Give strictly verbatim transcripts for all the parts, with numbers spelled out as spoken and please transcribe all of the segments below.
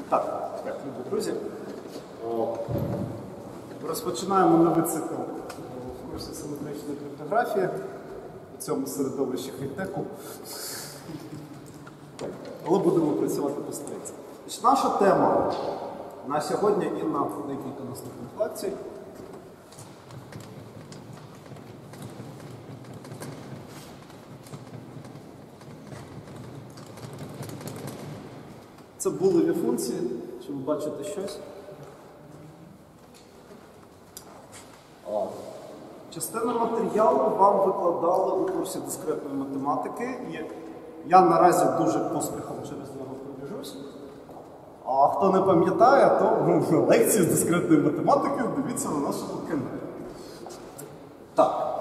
Так, так, любі друзі. Розпочинаємо новий цикл в курсі симетричної криптографії у цьому середовищі хай-теку. Але будемо працювати по стрічці. Наша тема на сьогодні і на декілька наступних лекцій це булеві функції. Чи ви бачите щось? Частину матеріалу вам викладали у курсі дискретної математики, і я наразі дуже поспіхом через нього пробіжусь. А хто не пам'ятає, то ну, лекції з дискретної математики дивіться на нашому каналі. Так.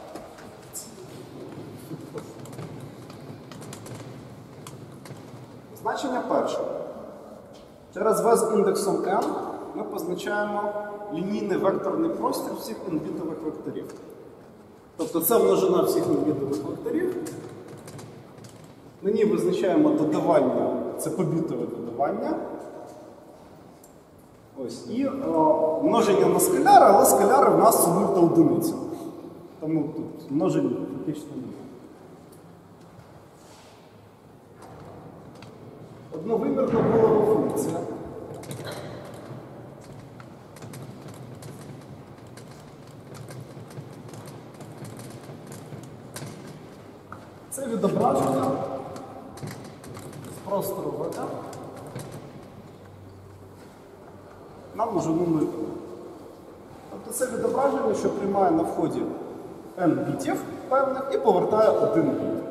Значення перше. Через В з індексом n ми позначаємо лінійний векторний простір всіх n-бітових векторів. Тобто це множина всіх n-бітових векторів. На ній визначаємо додавання, це побітове додавання. Ось. І о, множення на скаляри, але скаляри в нас це нуль та одиниця. Тому тут множення фактично немає. Одновимірна булова функція. Це відображення з простору В М на множину нуль. Тобто це відображення, що приймає на вході n бітів певних і повертає один біт.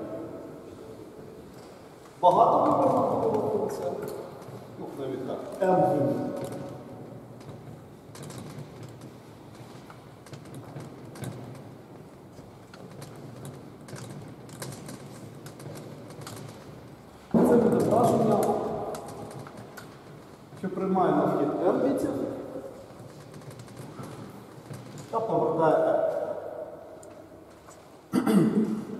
Багатовимірна булова функція. Ну, навіть так. n-вимірна. Це відображення, що приймає на вхід n бітів та повертає n.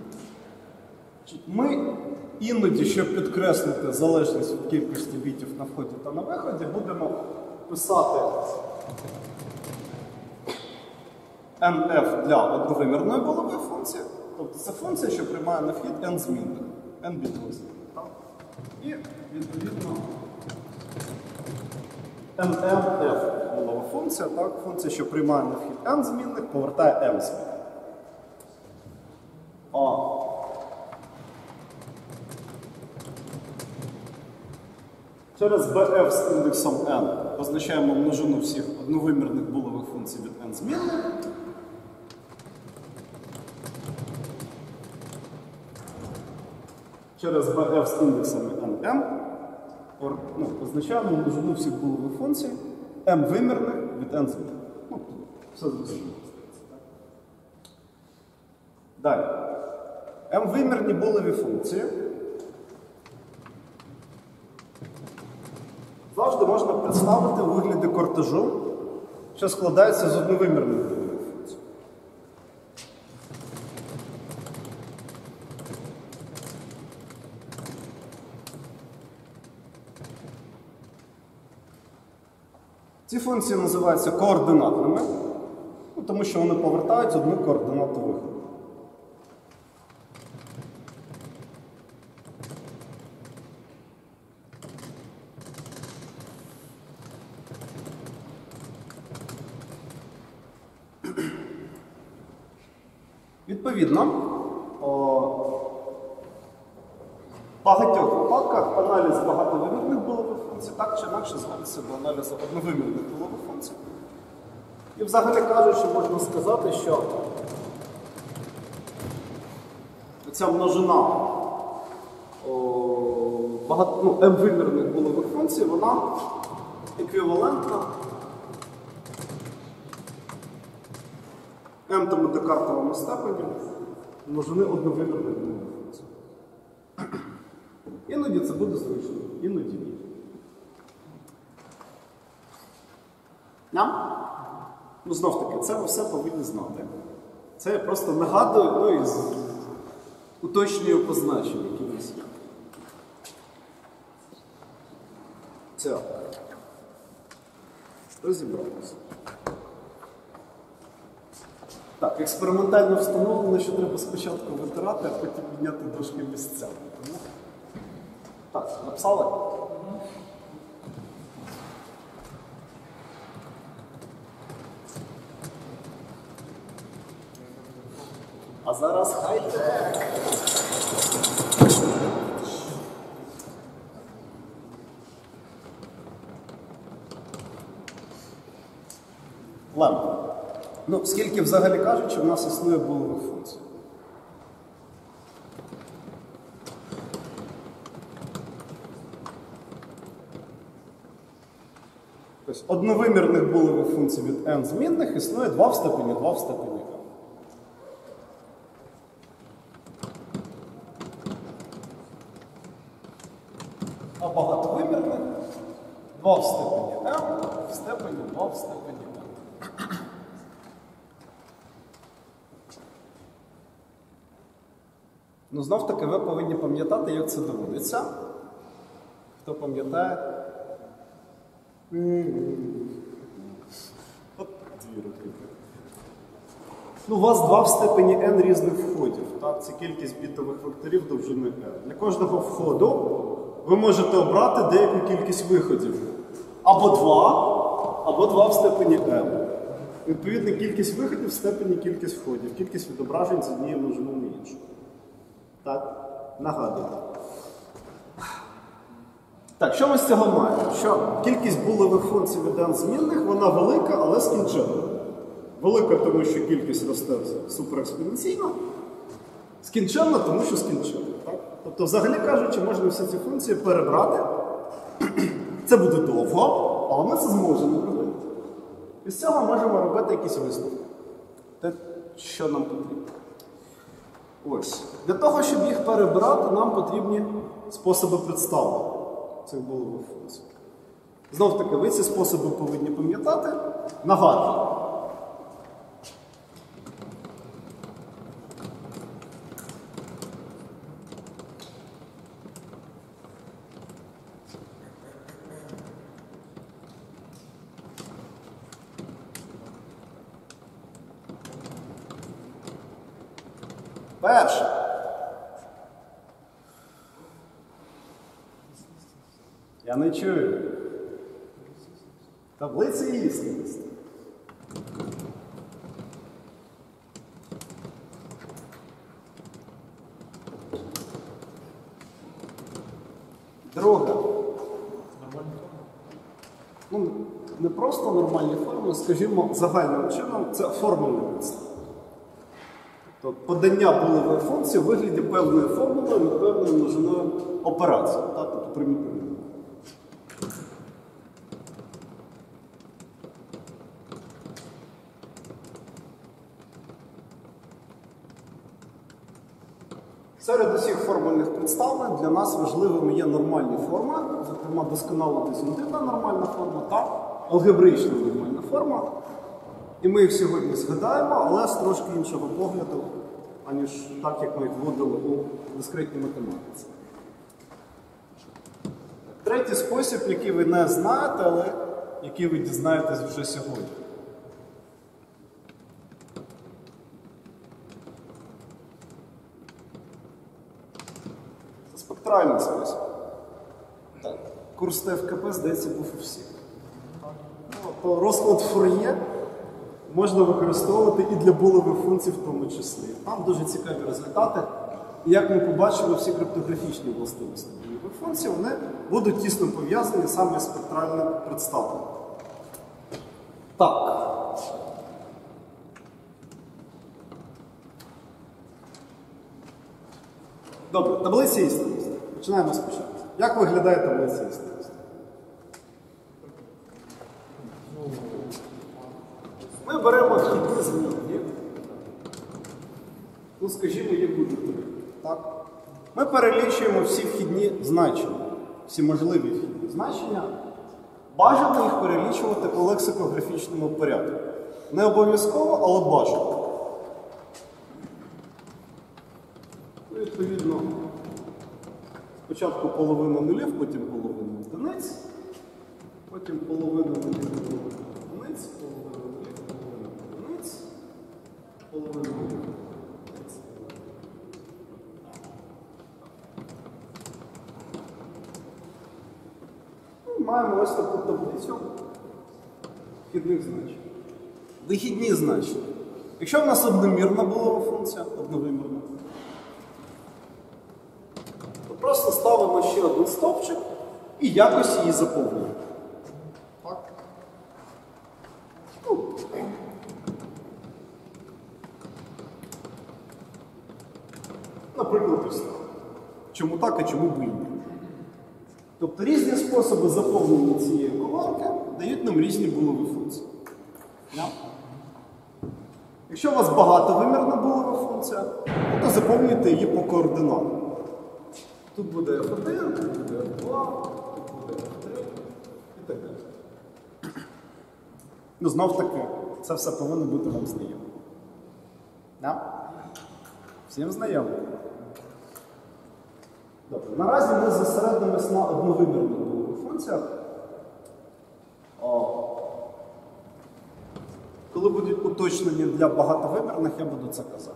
Ми іноді, щоб підкреслити залежність від кількості бітів на вході та на виході, будемо писати nf для одновимірної булової функції. Тобто це функція, що приймає на вхід n змінних, n бітових змінних. І, відповідно, nmf булова функція, так, функція, що приймає на вхід n змінних, повертає m змінних. А через bf з індексом n позначаємо множину всіх одновимірних булових функцій від n змінних. Через bf з індексами nm ну, позначаємо множину всіх булових функцій m вимірних від n змінних. Ну, все зрозуміло. Далі. m вимірні булові функції завжди можна представити у вигляді кортежу, що складається з одновимірних булових функцій. Ці функції називаються координатними, ну, тому що вони повертають одну координату виходу. Відповідно, в багатьох випадках аналіз багатовимірних булових функцій так чи інакше зводиться до аналізу одновимірних булових функцій. І взагалі кажучи, можна сказати, що ця множина багато, ну, m-вимірних булових функцій, вона еквівалентна m-тому декартовому степені множини одновимірних булових функцій. Іноді це буде зручно, іноді ні. Ням? Ну, знов-таки, це ви все повинні знати. Це я просто нагадую, ну і уточнюю позначення, які у нас є. Так. Розібралися. Так, експериментально встановлено, що треба спочатку витирати, а потім міняти дошки місцями. Тому... Так, написали? А зараз хай-тек! Ладно. Ну, скільки взагалі кажучи, в нас існує булевих функцій? Тобто одновимірних булевих функцій від n змінних існує два в степені два в степені n. А багатовимірних два в степені m в степені два в степені n. Ну, знов таки, ви повинні пам'ятати, як це доводиться. Хто пам'ятає? От дві руки. Ну, у вас два в степені n різних входів. Так? Це кількість бітових векторів довжини n. Для кожного входу ви можете обрати деяку кількість виходів. Або два, або два в степені n. Відповідно, кількість виходів в степені кількість входів. Кількість відображень з однією множиною на іншу. Так, нагадую. Так, що ми з цього маємо? Що кількість булевих функцій від n змінних, вона велика, але скінченна. Велика, тому що кількість росте суперекспоненційно. Скінченна, тому що скінченна. Так? Тобто, взагалі кажучи, можна всі ці функції перебрати. Це буде довго, але ми це зможемо робити. І з цього можемо робити якісь висновки. Те, що нам потрібно. Ось. Для того, щоб їх перебирати, нам потрібні способи представлення цих булевих функцій. Знов таки, ви ці способи повинні пам'ятати. Нагадую. Перше. Я не чую. Таблиця істинності. Друге. Ну, не просто нормальні форми, скажімо, загальним чином, це формульне підстав. Тобто подання булевої функції у вигляді певної формули над певною множиною операцій, тобто примітивної. Серед усіх формульних представлень для нас важливими є нормальні форми, зокрема досконала дис'юнктивна нормальна форма та алгебраїчна нормальна форма. І ми їх сьогодні згадаємо, але з трошки іншого погляду, аніж так, як ми їх вводили у дискретній математиці. Третій спосіб, який ви не знаєте, але який ви дізнаєтесь вже сьогодні. Це спектральний спосіб. Так. Курс Т Ф К П, здається, був у всіх. Ну, розклад Фур'є можна використовувати і для булевих функцій в тому числі. Там дуже цікаві результати. І як ми побачили, всі криптографічні властивості булевих функцій, вони будуть тісно пов'язані саме з спектральним представленням. Так. Добре, таблиця істинності. Починаємо спочатку. Як виглядає таблиця істинності? Ми беремо вхідні змінні. Ну, скажімо, їх буде три. Так? Ми перелічуємо всі вхідні значення, всі можливі вхідні значення. Бажано їх перелічувати у лексикографічному порядку. Не обов'язково, але бажано. Відповідно, спочатку половина нулів, потім половина одиниць. потім половина нулів, половина одиниць, половина нулів, половина одиниць, половина нулів, одиниць. Ну, маємо ось таку таблицю вхідних значень. Вихідні значення. Якщо в нас одномірна булова функція, одновимірна, то просто ставимо ще один стовпчик і якось її заповнюємо. Так? Ну. Наприклад, ось так. Чому так, а чому б і ні? Тобто різні способи заповнення цієї колонки дають нам різні булові функції. Yeah. Якщо у вас багатовимірна булова функція, то заповнюйте її по координатам. Тут буде еф один, тут буде еф два, тут буде еф три і так далі. Ну, знов таки, це все повинно бути вам знайомо. Yeah. Всім знайомо? Добре. Наразі ми зосередимось на одновимірних булових функціях. О. Коли будуть уточнення для багатовимірних, я буду це казати.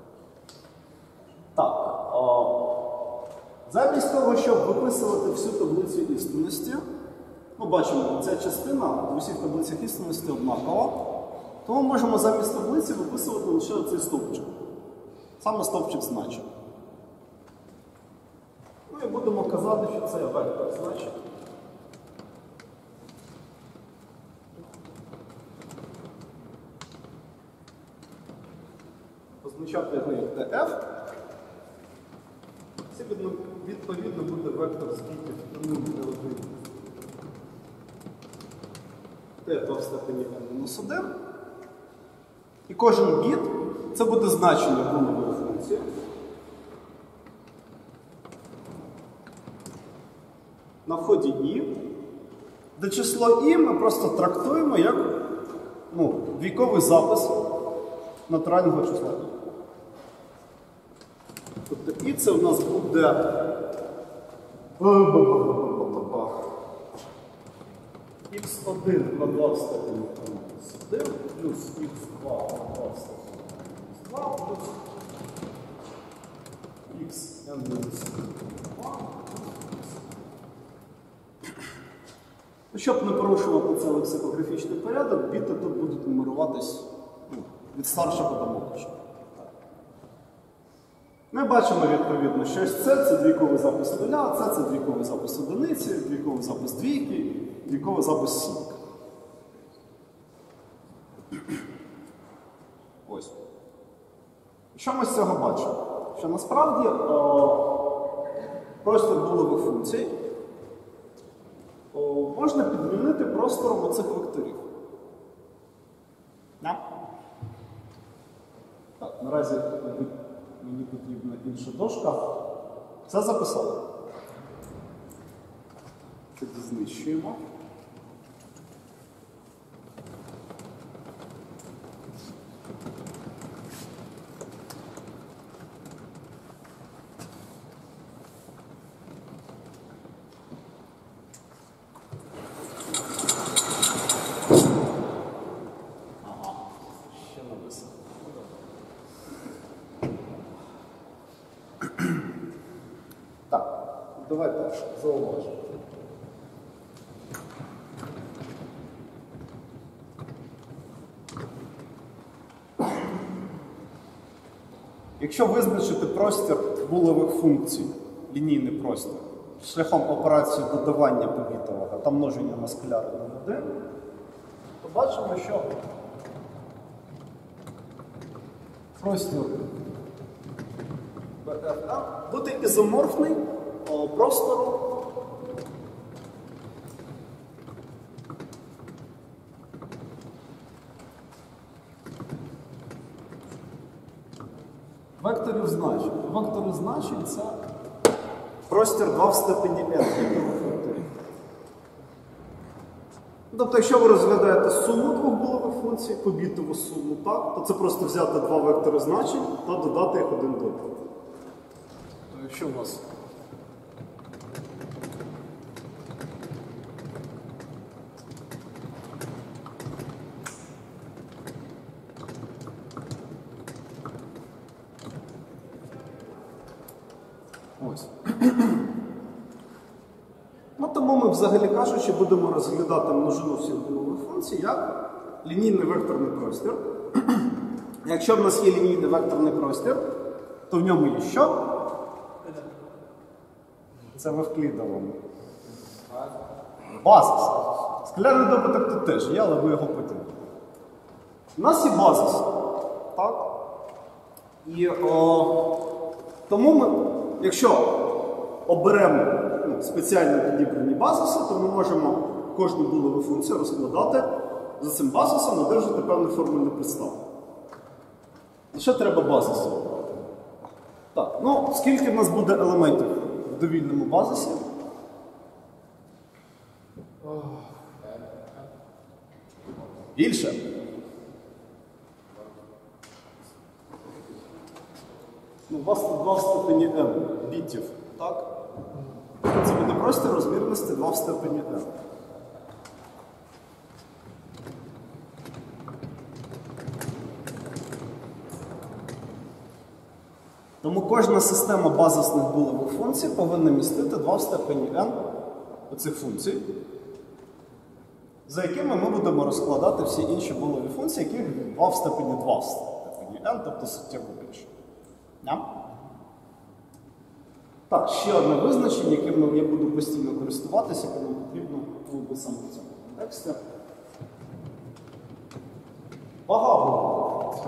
Так. О. Замість того, щоб виписувати всю таблицю істинності, ми бачимо, ця частина в усіх таблицях істинності однакова, тому ми можемо замість таблиці виписувати лише оцей стовпчик. Саме стовпчик значень. Ну і будемо казати, що це вектор значень. Позначати його як df. Це відповідно буде вектор з бітів нуль до один. Т в степені n мінус один. І кожен біт це буде значення булової функції. На вході і, де число і ми просто трактуємо як ну, віковий запис натурального числа і. Тобто і це в нас буде ікс один на два в степені мінус один плюс ікс два на два в степені мінус два плюс ікс ен мінус два. Щоб не порушувати цей лексикографічний порядок, біти тут будуть нумеруватись ну, від старшого до молодшого. Ми бачимо відповідно, що ось це, це двійковий запис нуля, це, це двійковий запис одиниці, двійковий запис двійки, двійковий запис сімки. Ось. Що ми з цього бачимо? Що насправді о, простір булових функцій о, можна підмінити простором оцих векторів. Yeah. Так, наразі мені потрібна інша дошка. Все записали. Тоді знищуємо. Давайте зауважимо. Якщо визначити простір булових функцій, лінійний простір, шляхом операції додавання побітового та множення на скалярний один, то бачимо, що простір бі еф ен буде ізоморфний простору векторів значень. Вектори значень – це простір два в степені n. Тобто, якщо ви розглядаєте суму двох булових функцій, побітову суму, так, то це просто взяти два вектори значень та додати їх один до одного. То якщо у нас Ну, тому ми, взагалі кажучи, будемо розглядати множину всіх булових функцій як лінійний векторний простір. Якщо в нас є лінійний векторний простір, то в ньому є що? Це в Евклідовому. Базис. Скалярний добуток тут теж є, але ви його потім. У нас є базис. Так? І о, тому ми, якщо оберемо ну, спеціально підібрані базиси, то ми можемо кожну булову функцію розкладати за цим базисом, одержати певну формульну підставу. Лише треба базису обрати. Так, ну, скільки в нас буде елементів в довільному базисі? Більше. Ну, у вас тут два в степені m бітів, так? Це буде простір розмірності два в степені m. Тому кожна система базисних булових функцій повинна містити два в степені n оцих функцій, за якими ми будемо розкладати всі інші булові функції, яких два в степені два в степені n, тобто суттєво більше. Yeah? Так, ще одне визначення, яким я буду постійно користуватися, яке нам потрібно буде саме в цьому контексті. Багато.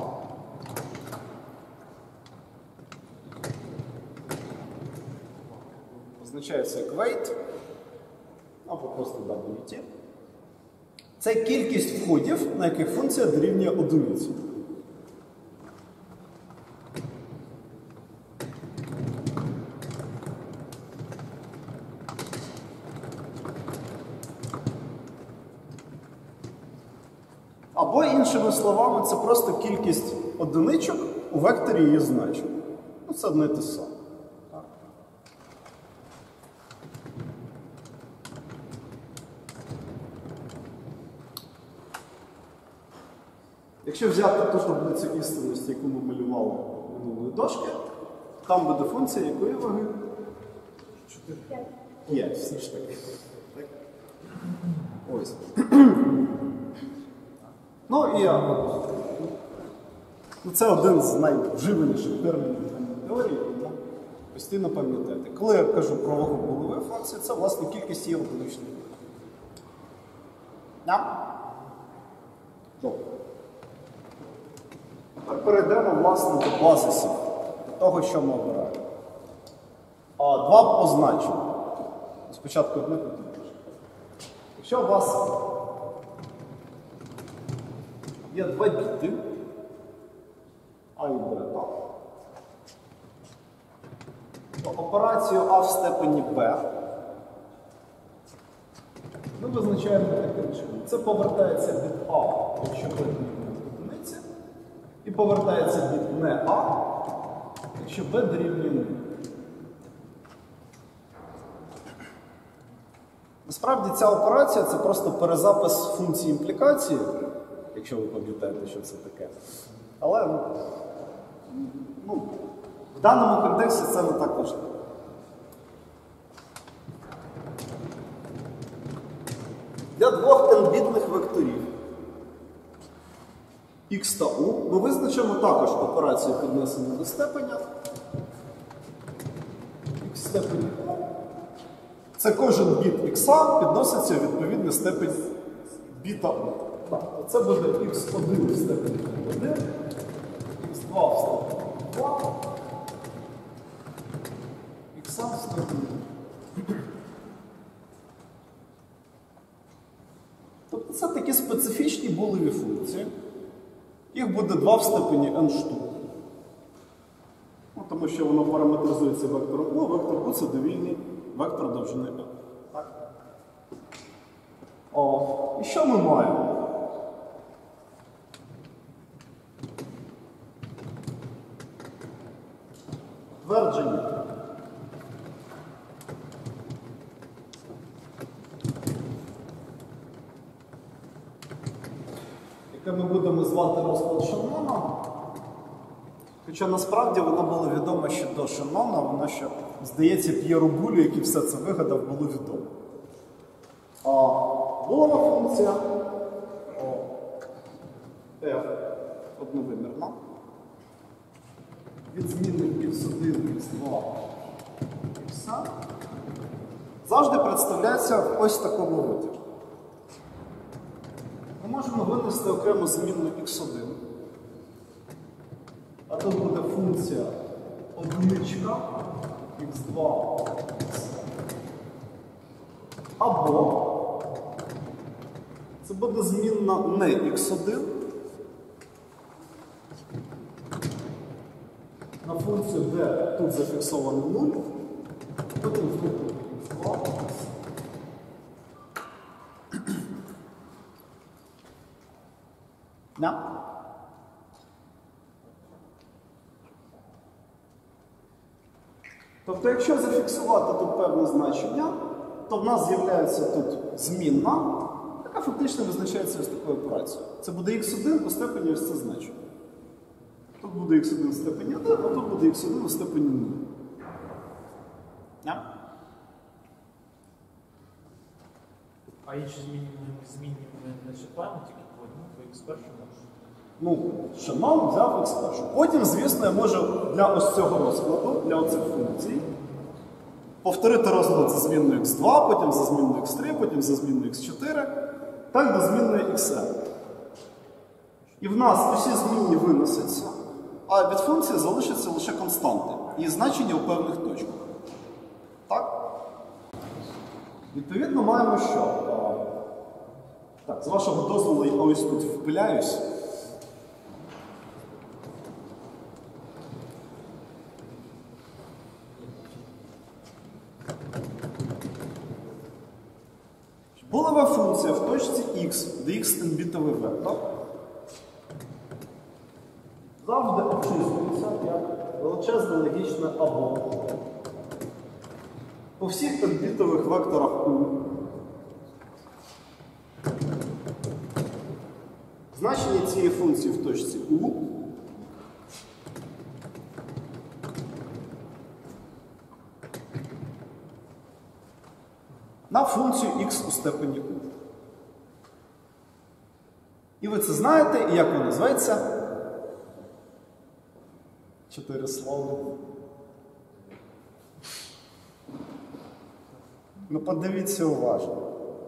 Позначається як weight, або просто дабл ю ті. Це кількість входів, на яких функція дорівнює одиниці. Або, іншими словами, це просто кількість одиничок у векторі її значень. Ну, це одне те саме. Якщо взяти ту таблицю істинності, яку ми малювали минулої дошки, там буде функція якої ваги? чотири. Є, все ж таки. Так? Ось. Ну і ну, це один з найвживаніших термінів теорії, тому постійно пам'ятайте. Коли я кажу про вагу булової функції, це, власне, кількість її одиничних. Добре. Тепер перейдемо, власне, до базисів, до того, що ми обираємо. А, два позначення. Спочатку одне, потім інше. Якщо у вас є два біти, А і Б, так, то операцію А в степені Б ми визначаємо таким чином. Це повертається від А, якщо Б дорівнює одиниці, і повертається від не А, якщо Б дорівнює нуль. Насправді ця операція – це просто перезапис функції імплікації, якщо ви пам'ятаєте, що це таке. Але ну, в даному контексті це не так важливо. Для двох n-бітних векторів x та u ми визначимо також операцію піднесення до степеня. X степені u. Це кожен біт x підноситься у відповідний степень біта u. Так, це буде ікс один в степені один, ікс два в степені два, ікс в степені один. Тобто це такі специфічні булеві функції. Їх буде два в степені n штук. Ну, тому що воно параметризується вектором U, вектор U це довільний вектор довжини n. Так? О, і що ми маємо? Твердження. Яке ми будемо звати розклад Шеннона. Хоча насправді воно було відомо ще до Шеннона, воно ще здається, П'єру Булю, який все це вигадав, було відомо. А булова функція о, f одновимірна від змінних ікс один, ікс два, х завжди представляється в ось такому виді. Ми можемо винести окремо змінну ікс один. А тут буде функція одиничка, ікс два, або це буде змінна не ікс один на функцію, де тут зафіксовано нуль, потім тут ікс два. Да? Тобто, якщо зафіксувати тут певне значення, то в нас з'являється тут змінна, яка фактично визначається ось такою операцією. Це буде ікс один у степені ось це значення. Тут буде ікс один у степені один, а тут буде ікс один у степені нуль. Yeah? А інші змінні змінні ми не читаємо, тільки по одному, по ікс першому. Ну, шаман взяв ікс першу. Потім, звісно, я можу для ось цього розкладу, для оцих функцій, повторити розклад за змінною ікс два, потім за змінною ікс три, потім за змінною ікс чотири, так до змінної xn. І в нас усі змінні виносяться, а від функції залишаться лише константи і значення у певних точках. Так? Відповідно, маємо що? Так, з вашого дозволу я ось тут впиляюсь. Булова функція в точці x, де x n-бітовий вектор, завжди обчислюється як величезне логічне або по всіх n-бітових векторах u. Значення цієї функції в точці u на функцію x у степені u. І ви це знаєте, і як воно називається? Чотири слова. Ну подивіться уважно.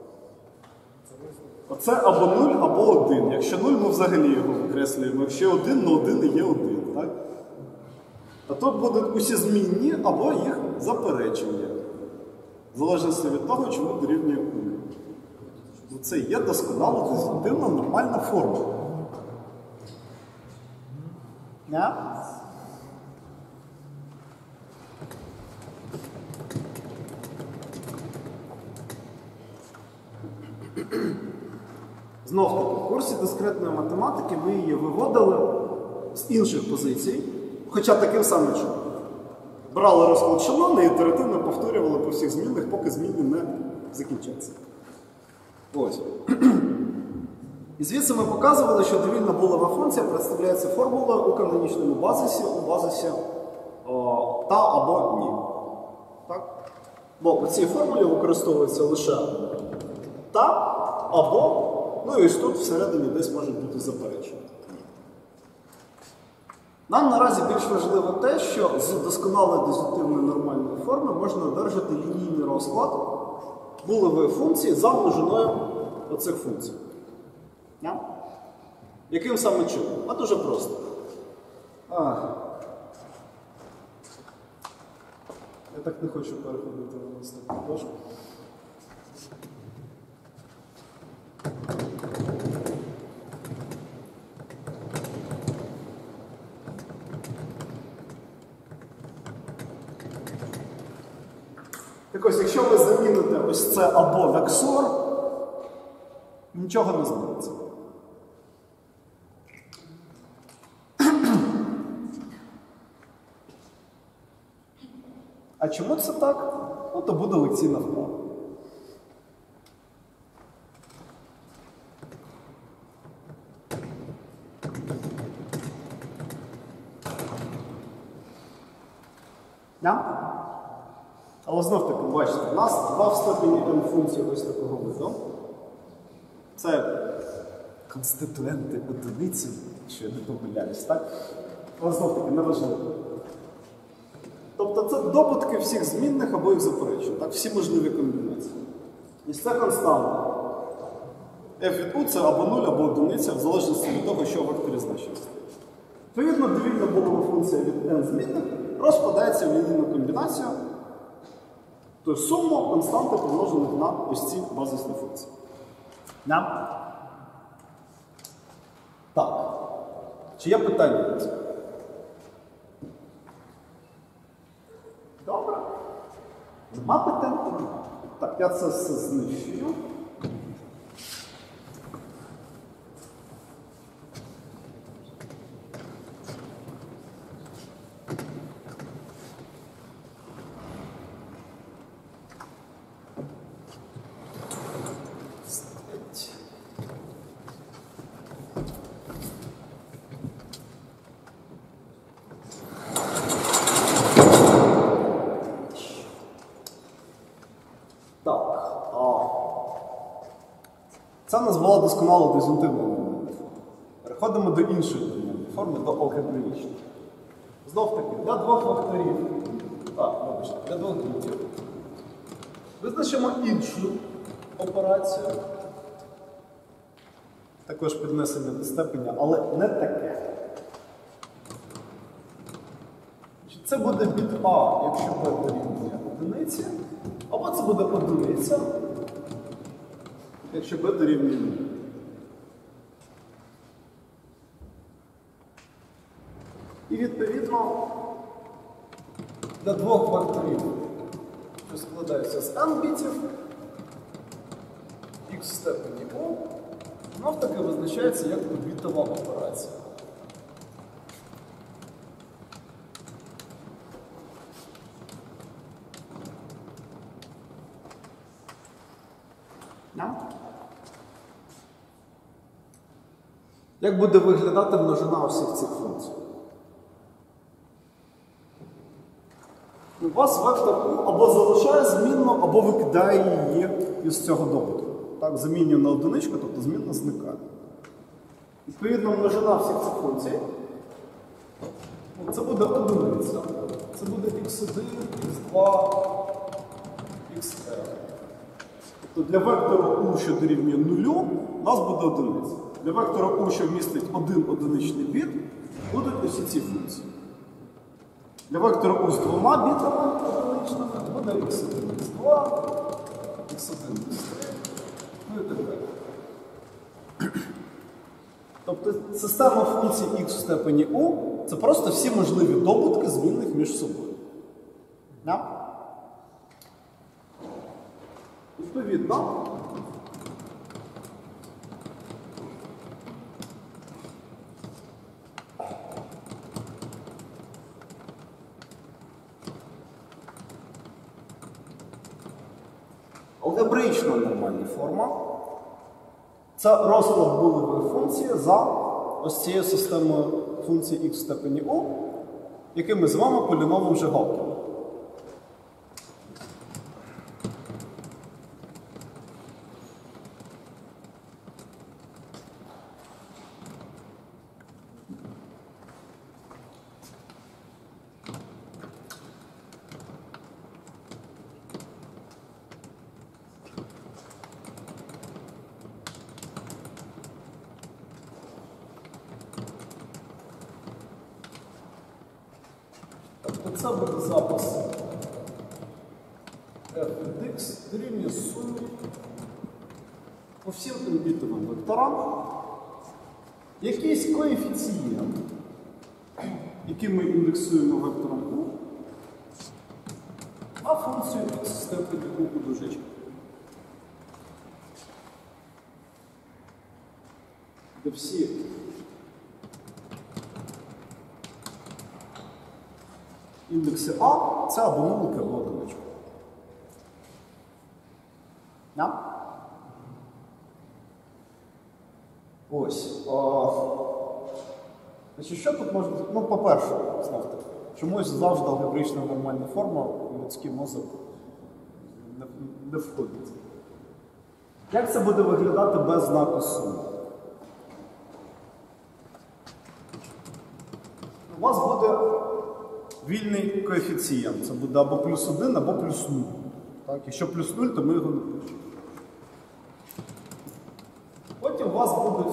Оце або нуль, або один. Якщо нуль, ми взагалі його викреслюємо. Якщо один, ну один і є один. Так? А тут будуть усі змінні, або їх заперечення. В залежності від того, чому дорівнює u. Це є досконало позитивна нормальна форма. Yeah? Знов таки, в курсі дискретної математики ви її виводили з інших позицій, хоча таким самим чином. Брали розклад шаблону і ітеративно повторювали по всіх змінних, поки змінні не закінчаться. Ось. І звідси ми показували, що довільна булова функція представляється формулою у канонічному базисі, у базисі о, та або ні. Так? Бо по цій формулі використовується лише та або, ну і ось тут всередині десь можуть бути заперечення. Нам наразі більш важливо те, що з досконалої дезінтивної нормальної форми можна одержати лінійний розклад булевої функції за множиною оцих функцій. Yeah? Яким саме чином? А дуже просто. А. Я так не хочу переходити на наступну дошку. Так ось, якщо ви заміните ось це або в ексор, нічого не зміниться. А чому це так? Ну, то буде лекційна вправа. Yeah? Але знов таки, бачите, у нас два в степені n функції ось такого виду. Це конституенти одиниці, якщо я не помиляюсь, так? Але знов таки неважливо. Тобто це добутки всіх змінних або їх заперечень, так? Всі можливі комбінації. І це константа. F від U це або нуль, або одиниця, в залежності від того, що в векторі значення стоїть. Відповідно, довільна болова функція від n змінних розпадається в лінійну комбінацію, тобто суму константи помножених на ось ці базисні функції. Yeah. Так. Чи є питання на це? Добре. Нема питань? Так, я це все знищую. Це у нас була досконало диз'юнктивна нормальна форма. Переходимо до іншої нормальної форми, до алгебраїчної. Знов таки, для двох векторів, так, вибачте, для двох бітів, визначимо іншу операцію. Також піднесення до степеня, але не таке. Це буде біт А, якщо b дорівнює одиниці, або це буде одиниця, якщо b дорівнює нуль. І відповідно для двох векторів, що складаються з n бітів, x в степені O, знов таки визначається як бітова операція. Як буде виглядати множина усіх цих функцій? У вас вектор U або залишає змінну, або викидає її із цього добутку. Так, замінює на одиничку, тобто змінна зникає. Відповідно, множина всіх цих функцій. Це буде одиниця. Це буде ікс один, ікс два, xn. Тобто для вектора U, що дорівнює нулю, у нас буде одиниця. Для вектора U, що вмістить один одиничний біт, будуть усі ці функції. Для вектора U з двома бітами одиничними буде ікс один, ікс два, ікс один, ікс три, ну і так далі. Тобто система функцій x в степені U – це просто всі можливі добутки змінних між собою. Yeah? Відповідно, алгебраїчна нормальна форма – це розклад булевої функції за ось цією системою функцій x в степені U, який ми звемо поліномом Жигалкіна. Це буде запис f від x дорівнює сумі по всім n-бітовим векторам якийсь коефіцієнт, який ми індексуємо вектором U, а функцію x в степені U у дужечках. Де всі індекси А – це або нулики, або одиничка. Yeah? Ось. О, значить, що тут можна... Ну, по-перше, знов таки, чомусь завжди алгебраїчна нормальна форма, людський мозок не, не входить. Як це буде виглядати без знаку суми? У вас буде вільний коефіцієнт. Це буде або плюс один, або плюс нуль. Так? Якщо плюс нуль, то ми його не пишемо. Потім у вас будуть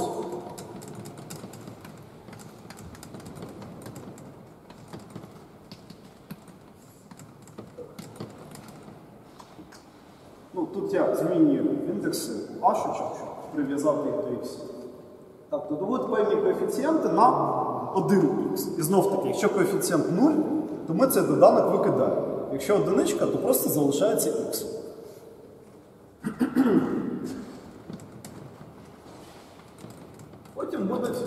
ну, тут я змінюю індекси ашечок, щоб прив'язати їх до х. Так, то будуть певні коефіцієнти на один х. І знов таки, якщо коефіцієнт нуль, то ми цей доданок викидаємо. Якщо одиничка, то просто залишається х. Потім будуть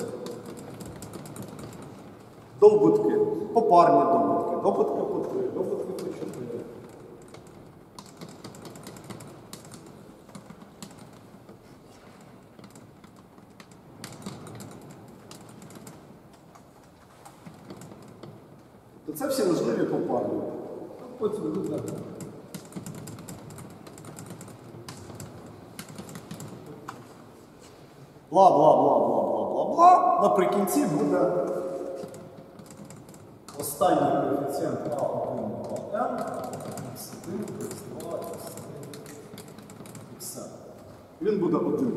добутки, попарні добутки, добутки по три, добутки по чотири. То це всі можливі попарні. Потім буде бла-бла-бла-бла-бла-бла-бла. Наприкінці буде останній коефіцієнт а один, а ен, ікс один, ікс два, ікс три, ікс ен. Він буде один.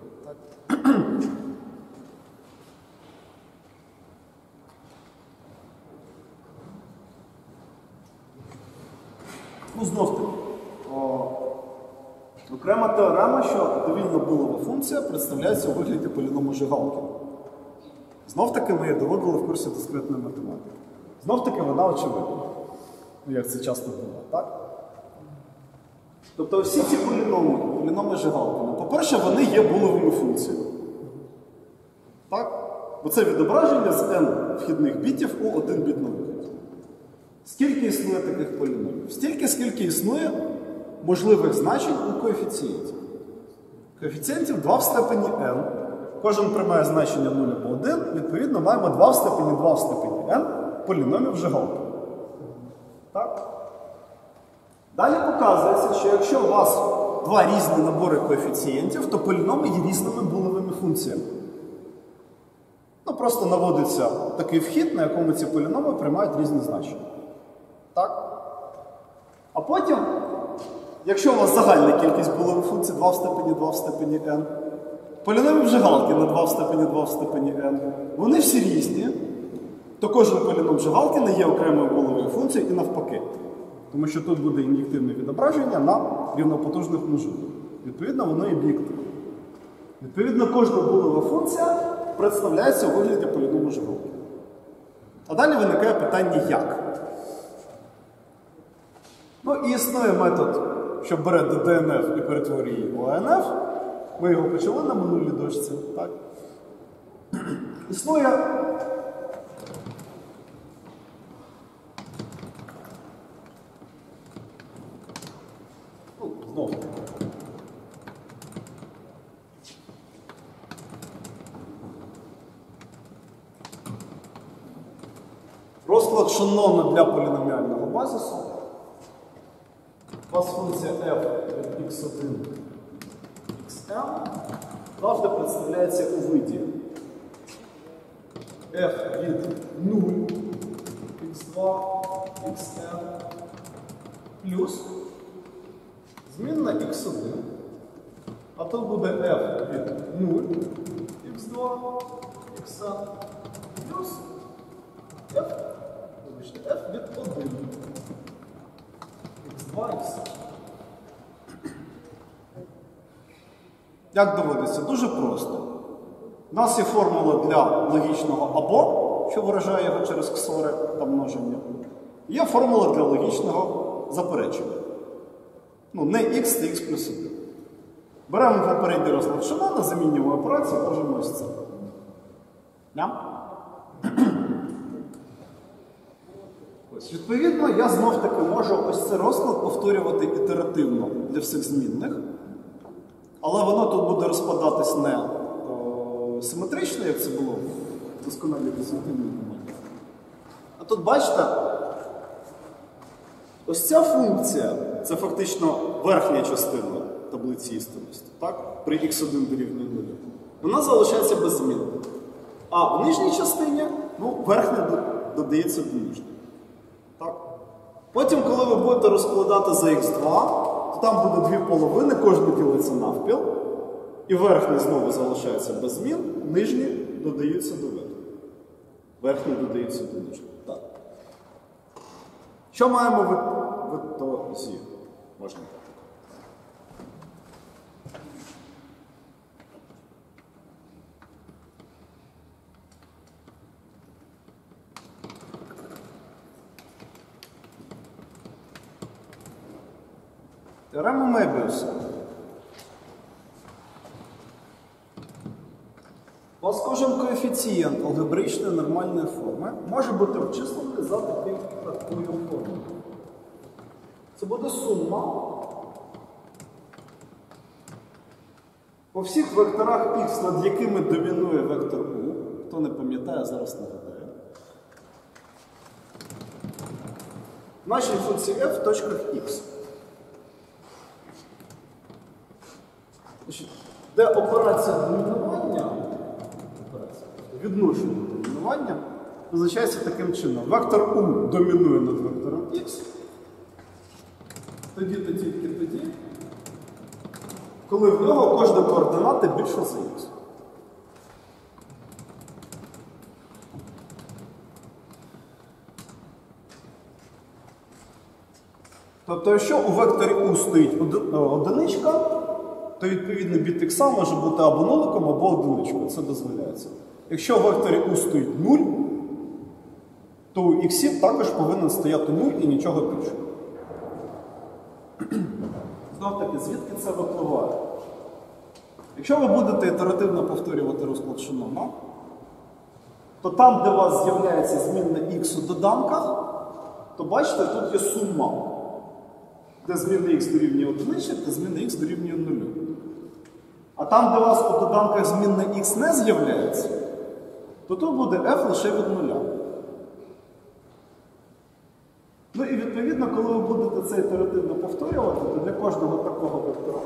Ну, знов таки, окрема теорема, що довільно булова функція представляється у вигляді поліному Жигалкіна. Знов таки ми її доводили в курсі дискретної математики. Знов таки вона очевидна. Як це часто було, так? Тобто всі ці поліноми, поліноми Жигалкіна, по-перше, вони є буловими функціями. Так? Бо це відображення з n вхідних бітів у один біт на вихід. Скільки існує таких поліномів? Стільки, скільки існує можливих значень у коефіцієнті. Коефіцієнтів два в степені n. Кожен приймає значення нуль або один, відповідно, маємо два в степені два в степені n поліномів Жигалкіна. Так? Далі показується, що якщо у вас два різні набори коефіцієнтів, то поліноми є різними буловими функціями. Ну, просто наводиться такий вхід, на якому ці поліноми приймають різні значення. Так? А потім, якщо у вас загальна кількість булових функцій два в степені два в степені n, поліномів Жигалкіна два в степені два в степені n, вони всі різні, то кожен поліном Жигалкіна є окремою буловою функцією і навпаки. Тому що тут буде ін'єктивне відображення на рівнопотужних множинах. Відповідно, воно є об'єктивне. Відповідно, кожна булова функція представляється у вигляді поліному Жигалкіна. А далі виникає питання «як?». Ну і існує метод, що бере ді ен еф і перетворює її у а ен еф. Ми його почали на минулій дошці. Так? Існує ну, знову. Розклад шанону для поліноміального базису. У вас функція f від ікс один xn завжди представляється у виді f від нуль ікс два xn плюс змінна ікс один, а тут буде f від нуль ікс два xn плюс f, вибачте, f від один ікс два xn. Як доводиться? Дуже просто. У нас є формула для логічного або, що виражає його через ксори та множення. Є формула для логічного заперечення. Ну, не х та х плюс один. Беремо попередній розклад шанона, замінюємо операцію, можемо ось це. Yeah? Ось, відповідно, я знов-таки можу ось цей розклад повторювати ітеративно для всіх змінних. Але воно тут буде розпадатись не о, симетрично, як це було в досконалій десятинній моменті. А тут, бачите, ось ця функція, це фактично верхня частина таблиці істинності, так? При х один дорівнює нулю. Вона залишається без змін. А в нижній частині, ну, верхня додається до нижньої. Так? Потім, коли ви будете розкладати за х два, то там буде дві половини, кожна ділиться навпіл. І верхня знову залишається без змін, нижні додаються до верхньої. Верхні додаються до нижньої. Так. Що маємо в ітозі? Можна. Теорема Мебіуса. У вас кожен коефіцієнт алгебраїчної нормальної форми може бути обчислений за таким, такою формою. Це буде сума по всіх векторах х, над якими домінує вектор u. Хто не пам'ятає, зараз нагадаю. Нашій функції f в точках х. Де операція домінування, відношення до домінування, визначається таким чином. Вектор u домінує над вектором x, тоді то тільки тоді, коли в нього кожна координата більша за х. Тобто, якщо у векторі u стоїть одиничка, то відповідно біт х може бути або нуликом, або одиничкою. Це дозволяється. Якщо у векторі u стоїть нуль, то у х також повинен стояти нуль і нічого більше. Знов таки, звідки це випливає? Якщо ви будете ітеративно повторювати розклад Шеннона, то там, де у вас з'являється змінна х у доданках, то бачите, тут є сума. Де змінна х дорівнює одиничці, де змінна х дорівнює нулю. А там, де у вас у доданках змінна х не з'являється, то тут буде f лише від нуля. Ну і відповідно, коли ви будете це ітеративно повторювати, то для кожного такого вектора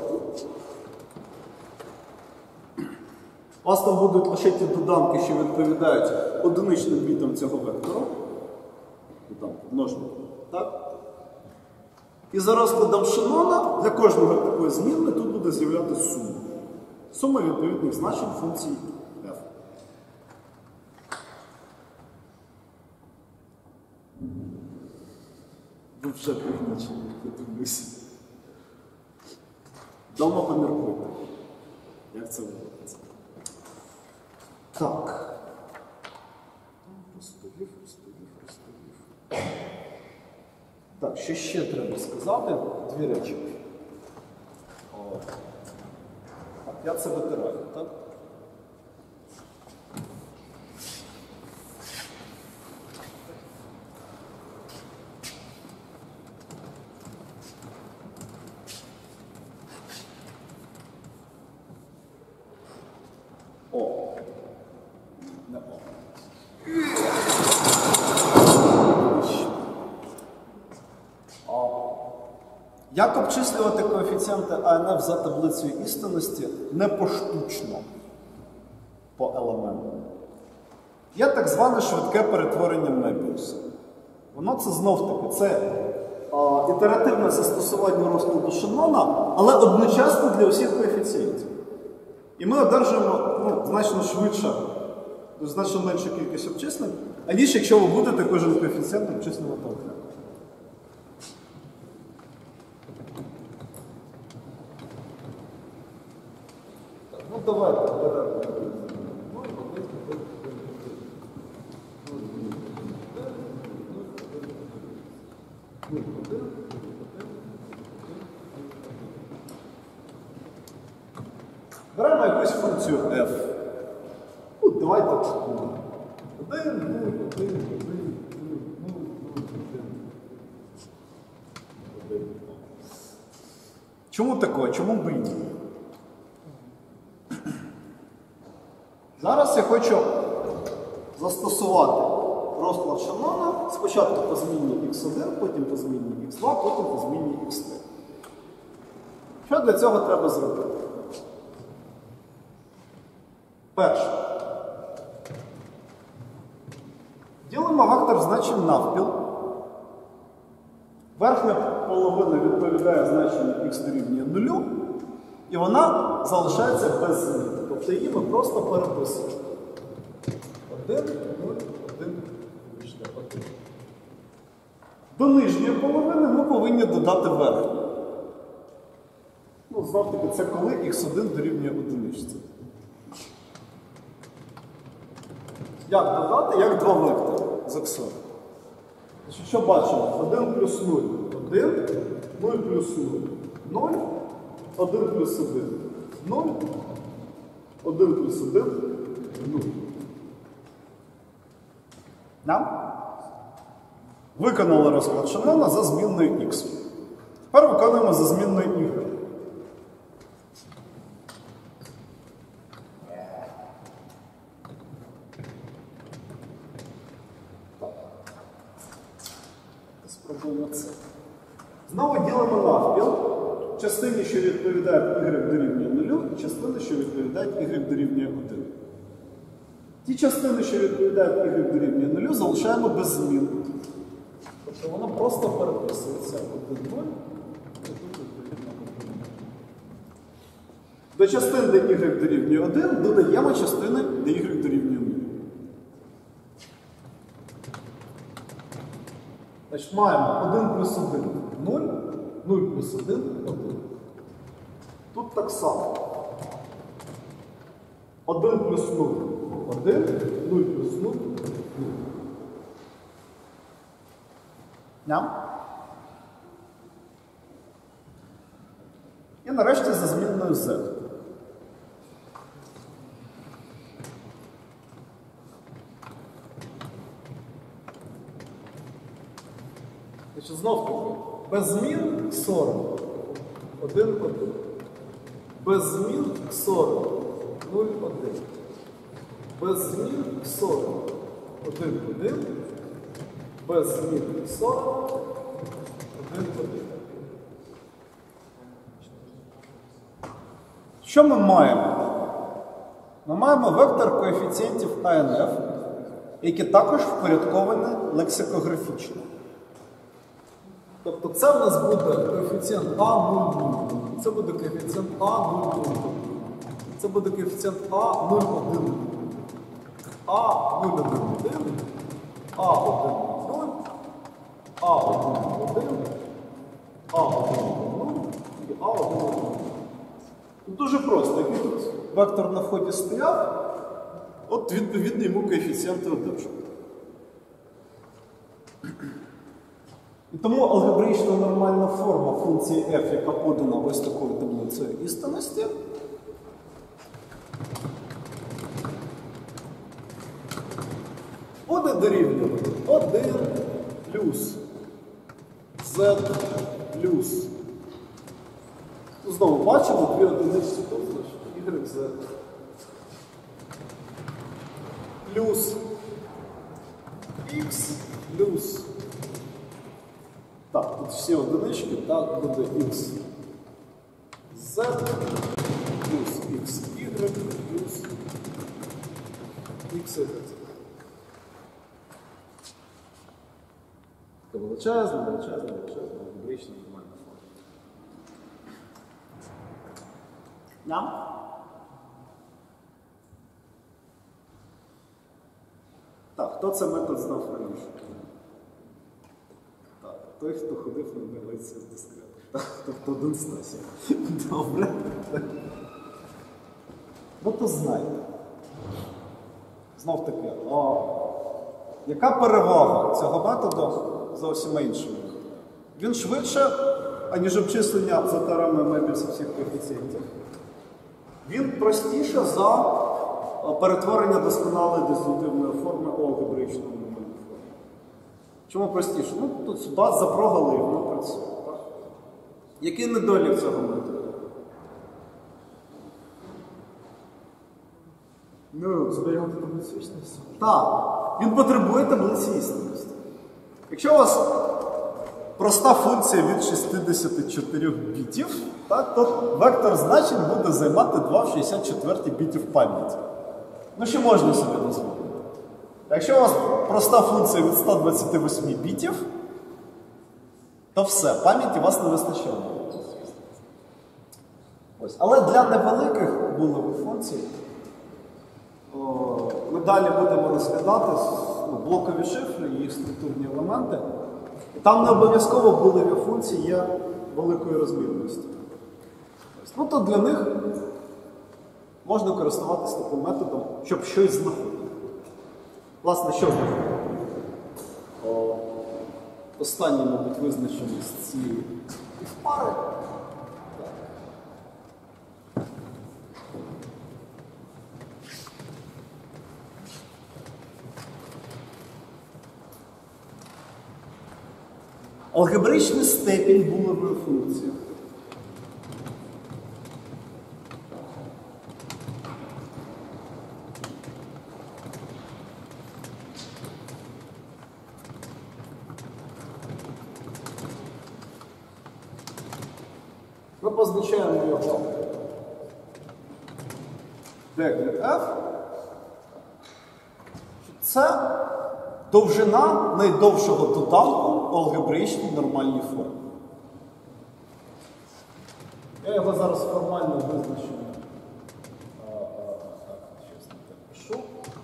у вас там будуть лише ті доданки, що відповідають одиничним бітам цього вектора. Там, множник. Так? І за розкладом Шеннона для кожного такої змінної тут буде з'являтися сума. Сума відповідних значень функції f. Ви вже пригнічені, я дивлюся. Дома поміркуйте. Як це робиться? Так. Розповів, розповів, розповів. Так, що ще треба сказати? Дві речі. О. Так, я це витираю, так? О. Не о. Як обчислювати коефіцієнти А Н Ф за таблицею істинності не поштучно по елементам? Є так зване швидке перетворення Мебіуса. Воно це знов-таки, це а, ітеративне застосування розкладу Шеннона, але одночасно для усіх коефіцієнтів. І ми одержуємо ну, значно швидше, значно меншу кількість обчислень, аніж якщо ви будете кожен коефіцієнт обчислювати окремо. Ну, давайте беремо. Беремо якусь функцію f. Ну, давайте один, нуль, один, один, нуль, один. Чому таке? Чому б і ні? Зараз я хочу застосувати розклад Шанона. Спочатку по змінній ікс один, потім по змінній ікс два, потім по змінній ікс три. Що для цього треба зробити? Перше. Ділимо вектор значень навпіл. Верхня половина відповідає значенню х дорівнює нулю, і вона залишається без змін. Тобто її ми просто переписуємо. один, нуль, один, один. До нижньої половини ми повинні додати верхню. Ну, знов таки, це коли х один дорівнює одиничці. Як додати? Як два вектори з іксом. Значить, що бачимо? один плюс нуль – один, нуль плюс нуль – нуль, один плюс один – нуль, один плюс один – нуль. Да? Виконали розклад Шанона за змінною х. Тепер виконуємо за змінною y. Спробуємо це. Знову ділимо навпіл. Частини, що відповідають y дорівнює нулю, і частини, що відповідають y дорівнює один. Ті частини, що відповідають y дорівнює нулю, залишаємо без змін. Тобто воно просто переписується один нуль. До частин, де y дорівнює один, додаємо частини, де y дорівнює нуль. Значить, маємо один плюс один – нуль, нуль плюс один – один. Тут так само. один плюс нуль – один, нуль плюс нуль – нуль. Ням? І нарешті за змінною z. Значить, знов таки, без змін сорок, один, один. Без змін сорок, нуль, один. Без змін сорок, один, один. Без змін сорок, один, один. Що ми маємо? Ми маємо вектор коефіцієнтів а ен еф, які також впорядковані лексикографічно. Тобто це в нас буде коефіцієнт а нуль нуль, це буде коефіцієнт а нуль нуль, це буде коефіцієнт а нуль один, а нуль один один, а один нуль, а один один, а один нуль і а один один. Тут дуже просто, який тут вектор на вході стояв, от відповідно йому коефіцієнти одержать. І тому алгебраїчна нормальна форма функції f, яка подана ось такою таблицею істинності, буде дорівнювати один плюс z плюс. Знову бачимо дві одиничці, тобто y, z плюс x плюс. Так, тут всі одинички, так, буде x z плюс xy плюс xy. Це величезна, величезна, величезна, алгебраїчна нормальна форма. Ням? Так, хто це метод знав раніше? Так, той, хто ходив на лекції з дискретом. Тобто один Стасі. Добре. Ну то знайте. Знов таки, а яка перевага цього методу зовсім іншого? Він швидше, аніж обчислення за теоремою Мебіуса всіх коефіцієнтів. Він простіше за перетворення досконалої дис'юнктивної форми у алгебраїчну нормальну форму. Чому простіше? Ну, тут сюди запрогали і воно працює. Який недолік цього методу? Ну, зберігати таблицю. Так. він потребує таблиці істинності. Якщо у вас проста функція від шістдесят чотири бітів, так, то вектор значень буде займати два в шістдесят четвертій бітів пам'яті. Ну, що можна собі дозволити? Якщо у вас проста функція від ста двадцяти восьми бітів, то все, пам'яті вас не вистачає. Ось. Але для невеликих булевих функцій о, ми далі будемо розглядати ну, блокові шифри і їх структурні елементи. І там не обов'язково булеві функції є великої розмірності. Ну, то для них можна користуватися таким методом, щоб щось знаходити. Власне, що знаходити? Останній, мабуть, визначений з цієї пари. Алгебричний степінь булевої функції. Ми позначаємо його дегрід F. Це довжина найдовшого доданку в алгебраїчній нормальній формі. Я його зараз формально визначу. Щось не так пишу.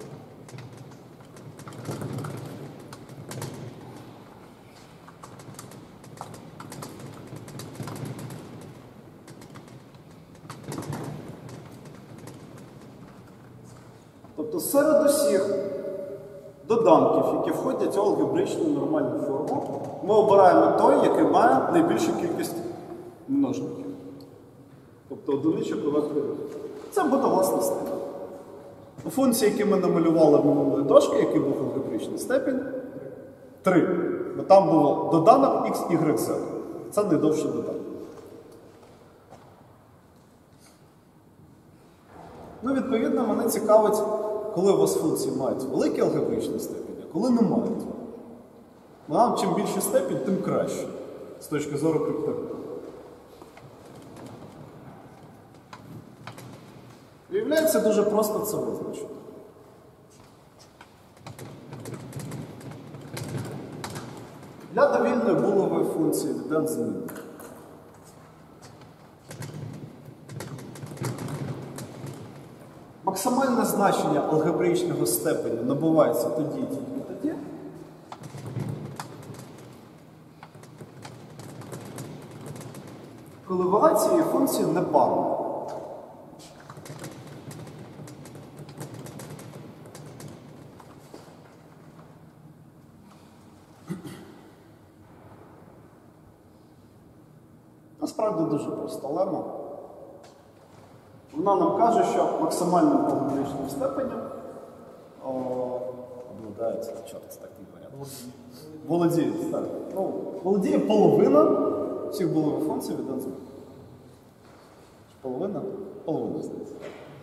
Тобто серед усіх доданків, які входять в алгебричну нормальну форму, ми обираємо той, який має найбільшу кількість множників. Тобто одиничок у векторі. Це буде власне степінь. У функції, які ми намалювали в минулої дошки, який був алгебричний степінь, три. Бо там було доданок x, y, z. Це найдовший доданок. Ну, відповідно, мене цікавить, коли у вас функції мають великі алгебричні степені, а коли не мають. Нам чим більше степінь, тим краще, з точки зору криптографії. Виявляється, дуже просто це визначити. Для довільної булевої функції від n змінної. Максимальне значення алгебраїчного степеню набувається тоді і тільки тоді, коли вага цієї функції непарна. Насправді дуже проста лема. Вона нам каже, що максимальним алгебраїчним степенем обладається, чорт, так не говорять. Володіє, так. Ну, володіє половина всіх булевих функцій від n змінної. Половина? Половина, здається.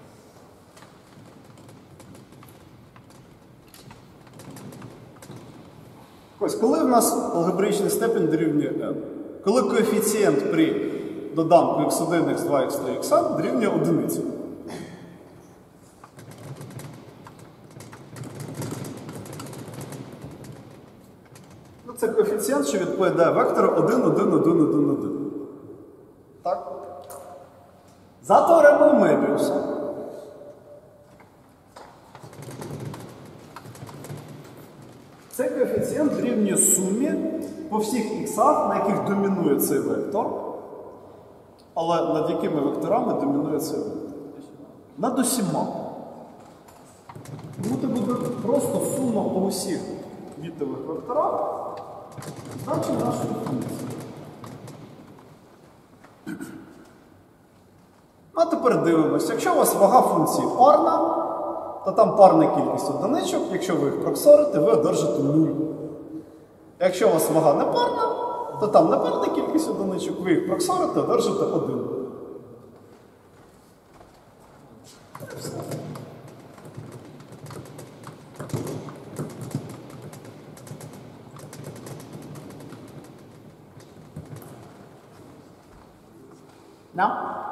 Ось, коли в нас алгебраїчний степень дорівнює n? Коли коефіцієнт при доданку ікс один, ікс два, ікс три, ікс дорівнює одиниці. Ну, це коефіцієнт, що відповідає вектору один, один, один, один, один. Так? За теоремою Мебіуса цей коефіцієнт дорівнює сумі по всіх іксах, на яких домінує цей вектор, але над якими векторами домінує цей вектор? Над усіма. Тому це буде просто сума по усіх бітових векторах значень нашої функції. А тепер дивимося. Якщо у вас вага функції парна, то там парна кількість одиничок. Якщо ви їх проксорите, ви одержите нуль. Якщо у вас вага непарна, то там непарна кількість одиничок, ви їх проксорите, одержите один. Да?